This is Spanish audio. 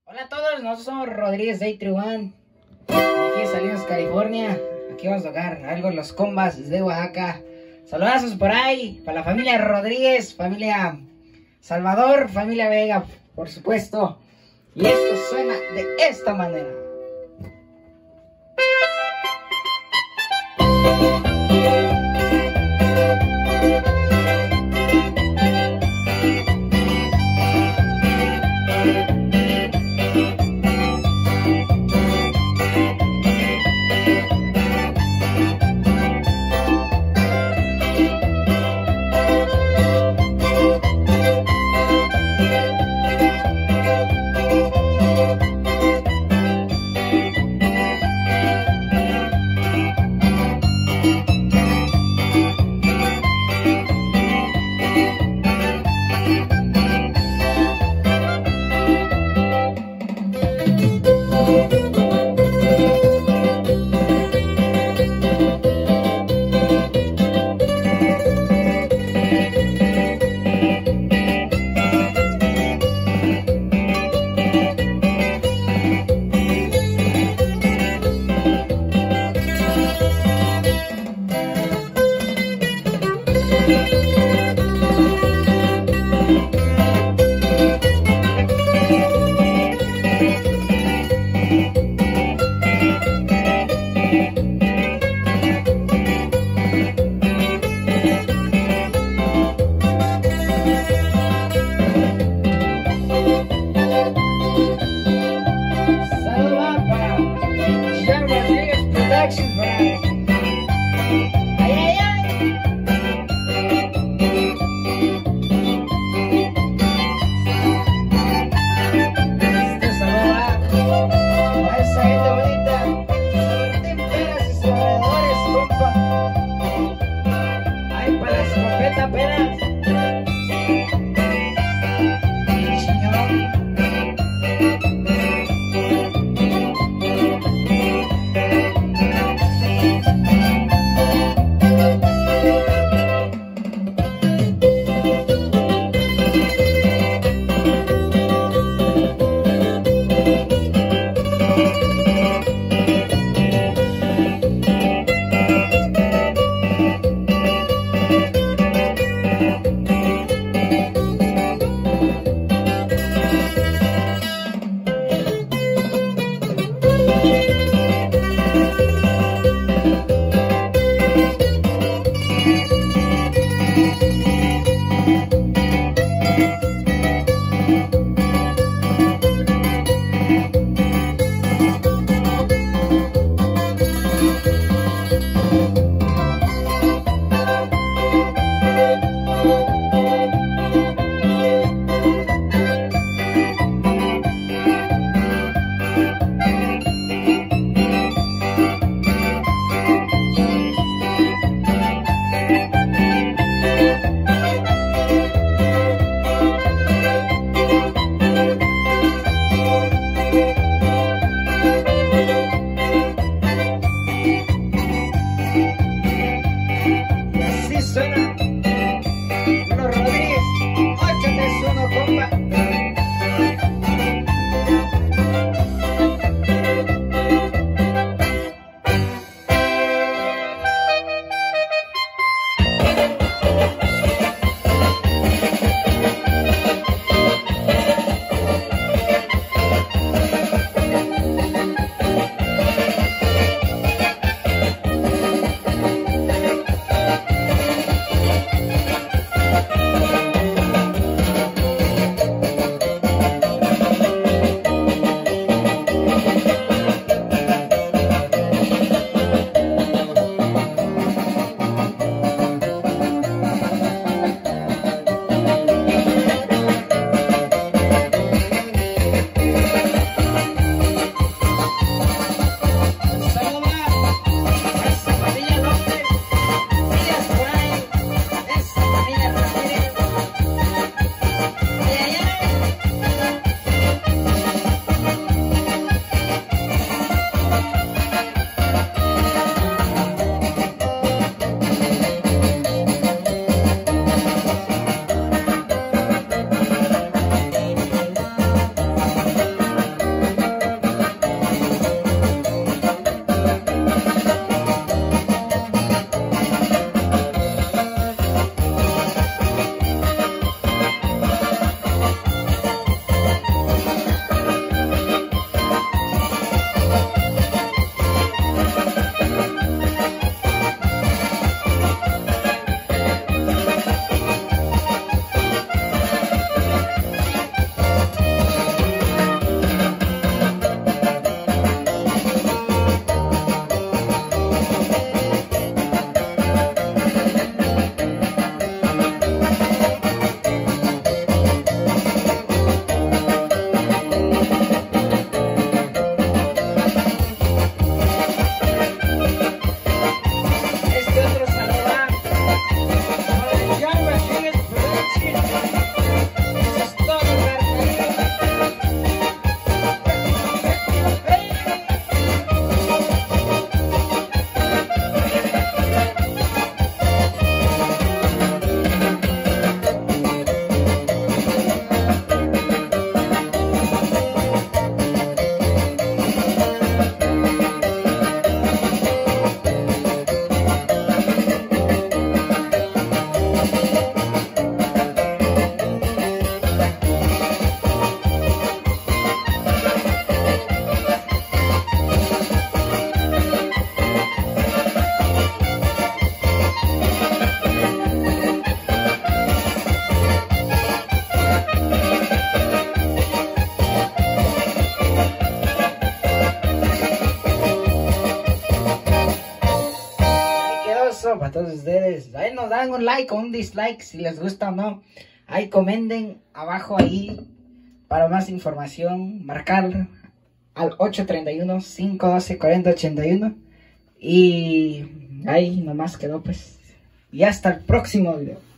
Hola a todos, nosotros somos Rodríguez Day 31. Aquí en Salinas, California. Aquí vamos a tocar algo en los combas de Oaxaca. Saludazos por ahí para la familia Rodríguez, familia Salvador, familia Vega, por supuesto. Y esto suena de esta manera. todos ustedes. Ahí nos dan un like o un dislike si les gusta o no. Ahí comenten abajo ahí para más información. Marcar al 831-512-4081. Y ahí nomás quedó pues. Y hasta el próximo video.